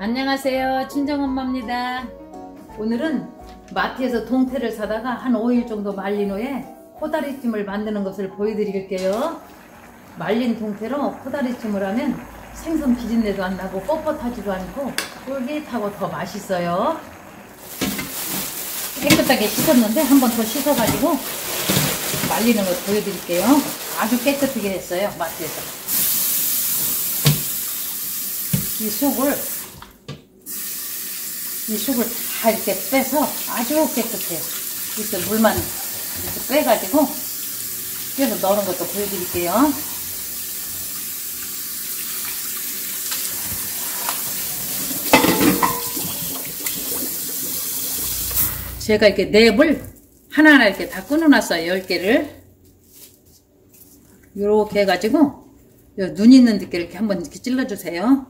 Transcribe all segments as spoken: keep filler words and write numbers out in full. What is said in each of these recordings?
안녕하세요, 친정엄마입니다. 오늘은 마트에서 동태를 사다가 한 오 일 정도 말린 후에 코다리찜을 만드는 것을 보여드릴게요. 말린 동태로 코다리찜을 하면 생선 비린내도 안 나고 뻣뻣하지도 않고 쫄깃하고 더 맛있어요. 깨끗하게 씻었는데 한 번 더 씻어가지고 말리는 거 보여드릴게요. 아주 깨끗하게 했어요, 마트에서. 이 속을 이 속을 다 이렇게 빼서 아주 깨끗해요. 이렇게 물만 이렇게 빼가지고 빼서 넣는 것도 보여드릴게요. 제가 이렇게 랩을 하나하나 이렇게 다 끊어놨어요. 열 개를. 요렇게 해가지고 눈 있는 데께 이렇게 한번 이렇게 찔러주세요.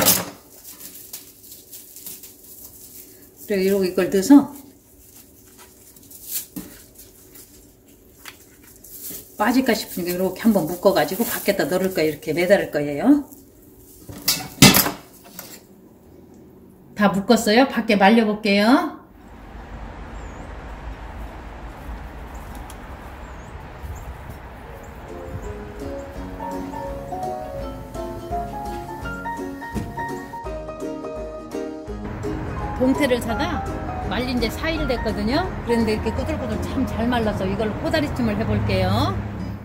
그리고 이러고 이걸 넣어서 빠질까 싶으니까 이렇게 한번 묶어가지고 밖에다 넣을 거예요. 이렇게 매달을 거예요. 다 묶었어요. 밖에 말려볼게요. 동태를 사다 말린 지 사 일 됐거든요. 그런데 이렇게 꾸들꾸들 참 잘 말라서 이걸 코다리찜을 해볼게요.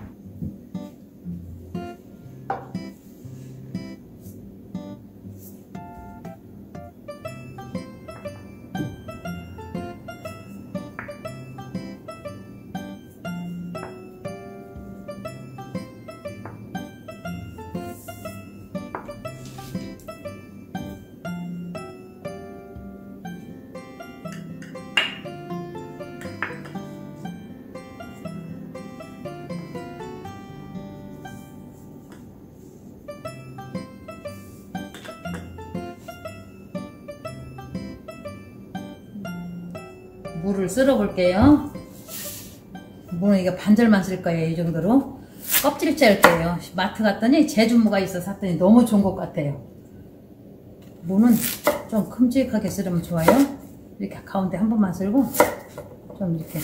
물을 쓸어 볼게요. 물은 이게 반절만 쓸 거예요. 이 정도로. 껍질째 할 거예요. 마트 갔더니 제주무가 있어 샀더니 너무 좋은 것 같아요. 무는 좀 큼직하게 쓸으면 좋아요. 이렇게 가운데 한 번만 쓸고 좀 이렇게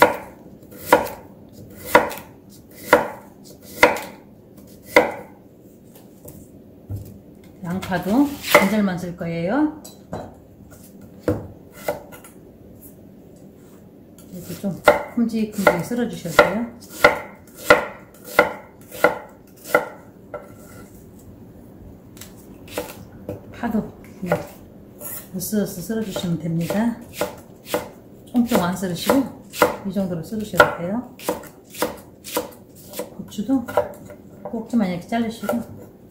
양파도 반절만 쓸 거예요. 이렇게 좀 큼직큼직 썰어주셨어요. 파도 그냥 으스으스 썰어주시면 됩니다. 총총 안 썰으시고 이 정도로 썰으셔도 돼요. 고추도 꼭지만 이렇게 자르시고,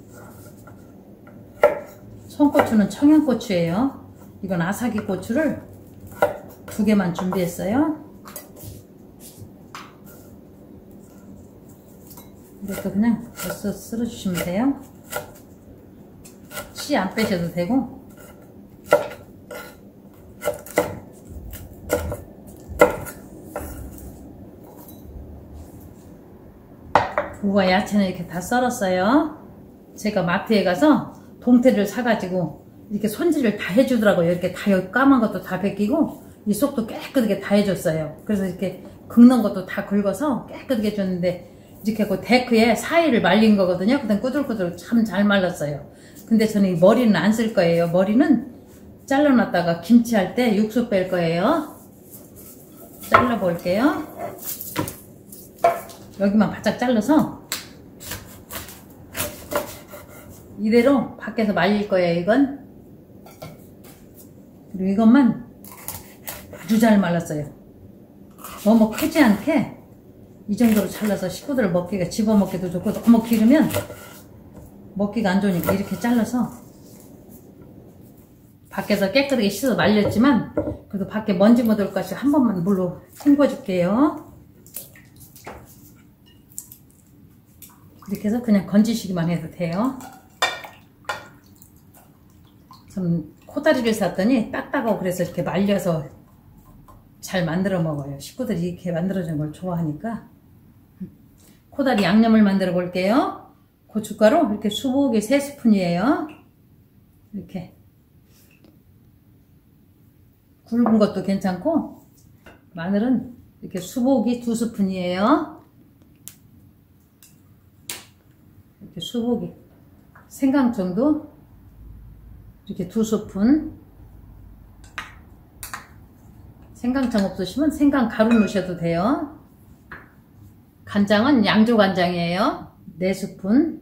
청고추는 청양고추예요. 이건 아사기 고추를 두 개만 준비했어요. 이것도 그냥 벌써 썰어주시면 돼요. 씨 안 빼셔도 되고. 무와 야채는 이렇게 다 썰었어요. 제가 마트에 가서 동태를 사가지고 이렇게 손질을 다 해주더라고요. 이렇게 다 까만 것도 다 벗기고 이 속도 깨끗하게 다 해줬어요. 그래서 이렇게 긁는 것도 다 긁어서 깨끗하게 해줬는데, 이렇게 그 데크에 사 일을 말린 거거든요. 그다음 꾸들꾸들 참 잘 말랐어요. 근데 저는 이 머리는 안 쓸 거예요. 머리는 잘라놨다가 김치할 때 육수 뺄 거예요. 잘라 볼게요. 여기만 바짝 잘라서 이대로 밖에서 말릴 거예요. 이건. 그리고 이것만 아주 잘 말랐어요. 너무 크지 않게 이 정도로 잘라서 식구들 먹기가 집어먹기도 좋고, 너무 기르면 먹기가 안 좋으니까 이렇게 잘라서, 밖에서 깨끗하게 씻어서 말렸지만 그래도 밖에 먼지 묻을 것이 한 번만 물로 헹궈 줄게요. 이렇게 해서 그냥 건지시기만 해도 돼요. 저는 코다리를 샀더니 딱딱하고 그래서 이렇게 말려서 잘 만들어 먹어요. 식구들이 이렇게 만들어주는 걸 좋아하니까. 코다리 양념을 만들어 볼게요. 고춧가루 이렇게 수북이 세 스푼이에요. 이렇게 굵은 것도 괜찮고, 마늘은 이렇게 수복이 두 스푼이에요. 이렇게 수복이. 생강청도 이렇게 두 스푼. 생강청 없으시면 생강 가루 넣으셔도 돼요. 간장은 양조 간장이에요. 네 스푼.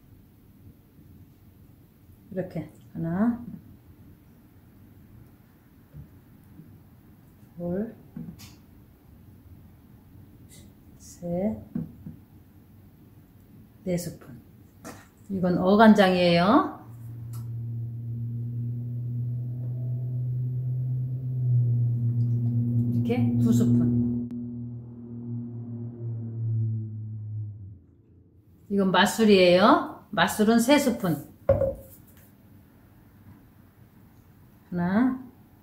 이렇게 하나, 둘, 셋, 네 스푼. 이건 어간장이에요. 이렇게 두 스푼. 이건 맛술이에요. 맛술은 세 스푼. 하나,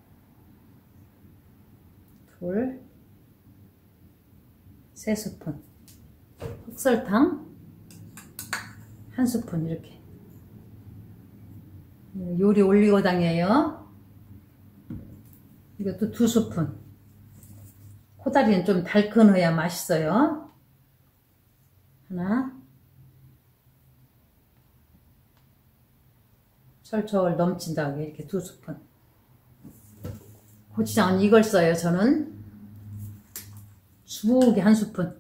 둘, 세 스푼. 흑설탕 한 스푼. 이렇게. 요리 올리고당이에요. 이것도 두 스푼. 코다리는 좀 달큰어야 맛있어요. 하나, 철철 넘친다고 이렇게 두 스푼. 고추장은 이걸 써요. 저는 수북이 한 스푼.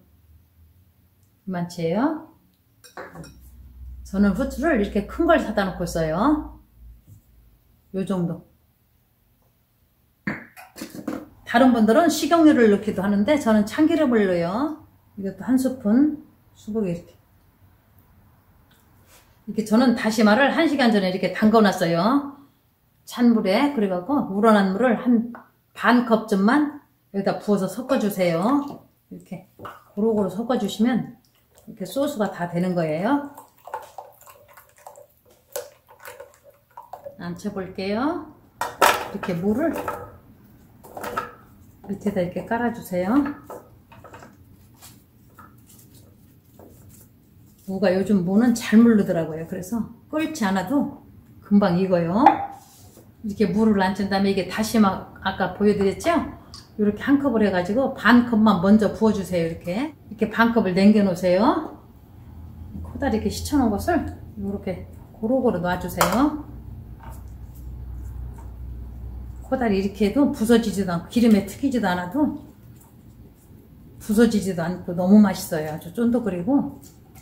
이만치예요. 저는 후추를 이렇게 큰 걸 사다 놓고 써요. 요 정도. 다른 분들은 식용유를 넣기도 하는데 저는 참기름을 넣어요. 이것도 한 스푼. 수북이 이렇게. 이렇게 저는 다시마를 한 시간 전에 이렇게 담궈 놨어요. 찬물에. 그래갖고 우러난 물을 한 반 컵쯤만 여기다 부어서 섞어주세요. 이렇게 고루고루 섞어주시면 이렇게 소스가 다 되는 거예요. 앉혀볼게요. 이렇게 물을 밑에다 이렇게 깔아주세요. 무가 요즘 무는 잘 물르더라고요. 그래서 끓지 않아도 금방 익어요. 이렇게 물을 앉힌 다음에 이게 다시마 아까 보여드렸죠? 이렇게 한 컵을 해가지고 반 컵만 먼저 부어주세요. 이렇게 이렇게 반 컵을 남겨 놓으세요. 코다리 이렇게 씻어놓은 것을 이렇게 고루고루 놔주세요. 코다리 이렇게 해도 부서지지도 않고 기름에 튀기지도 않아도 부서지지도 않고 너무 맛있어요. 아주 쫀득거리고.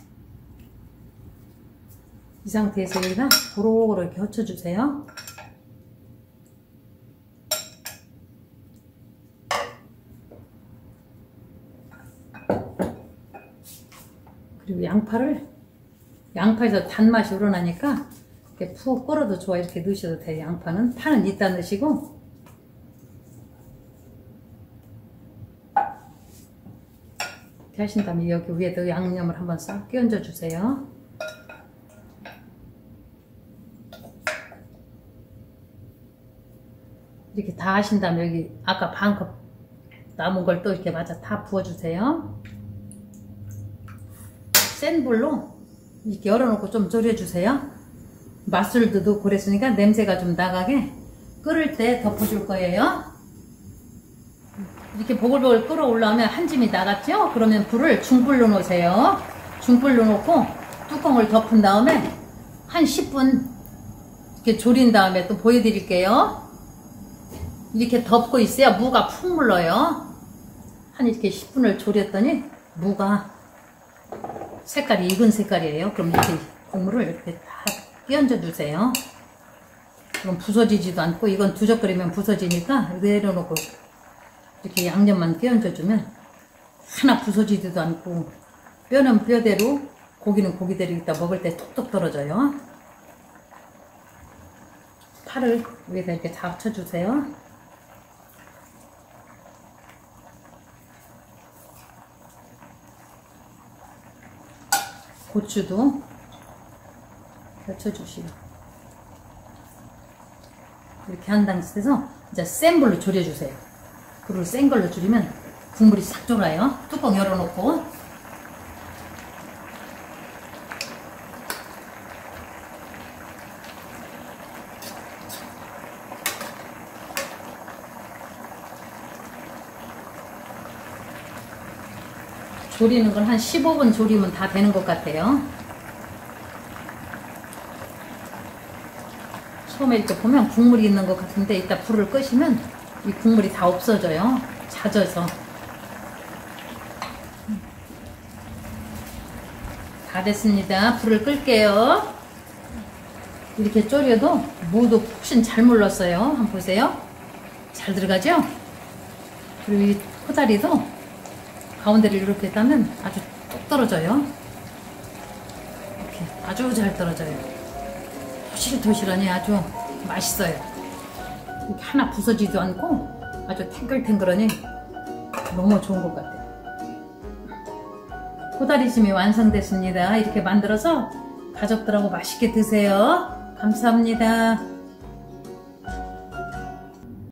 이 상태에서 여기다 고루고루 이렇게 얹혀주세요. 그리고 양파를, 양파에서 단맛이 우러나니까 이렇게 푹 끓어도 좋아. 이렇게 넣으셔도 돼요. 양파는. 파는 이따 넣으시고. 이렇게 하신 다음에 여기 위에도 양념을 한번 싹 끼얹어 주세요. 이렇게 다 하신 다음에 여기 아까 반 컵 남은 걸 또 이렇게 마저 다 부어주세요. 센 불로 이렇게 열어놓고 좀 졸여주세요. 맛술도 넣고 그랬으니까 냄새가 좀 나가게 끓을 때 덮어줄 거예요. 이렇게 보글보글 끓어 올라오면 한 짐이 나갔죠? 그러면 불을 중불로 놓으세요. 중불로 놓고 뚜껑을 덮은 다음에 한 십 분 이렇게 졸인 다음에 또 보여드릴게요. 이렇게 덮고 있어야 무가 푹 물러요. 한 이렇게 십 분을 졸였더니 무가 색깔이 익은 색깔이에요. 그럼 이렇게 국물을 이렇게 다 끼얹어 주세요. 그럼 부서지지도 않고, 이건 두적거리면 부서지니까 내려놓고 이렇게 양념만 끼얹어 주면 하나 부서지지도 않고, 뼈는 뼈대로 고기는 고기대로 이따 먹을 때 톡톡 떨어져요. 파를 위에다 이렇게 다 합쳐주세요. 고추도 펼쳐주시고 이렇게 한 상태에서 이제 센 불로 졸여주세요. 불을 센 걸로 줄이면 국물이 싹 졸아요. 뚜껑 열어놓고 조리는 걸 한 십오 분 조리면 다 되는 것 같아요. 처음에 이렇게 보면 국물이 있는 것 같은데 이따 불을 끄시면 이 국물이 다 없어져요. 잦아서. 다 됐습니다. 불을 끌게요. 이렇게 졸여도 무도 훨씬 잘 물렀어요. 한번 보세요. 잘 들어가죠? 그리고 이 코다리도 가운데를 이렇게 따면 아주 뚝 떨어져요. 이렇게 아주 잘 떨어져요. 도실도실하니 아주 맛있어요. 이렇게 하나 부서지도 않고 아주 탱글탱글하니 너무 좋은 것 같아요. 코다리찜이 완성됐습니다. 이렇게 만들어서 가족들하고 맛있게 드세요. 감사합니다.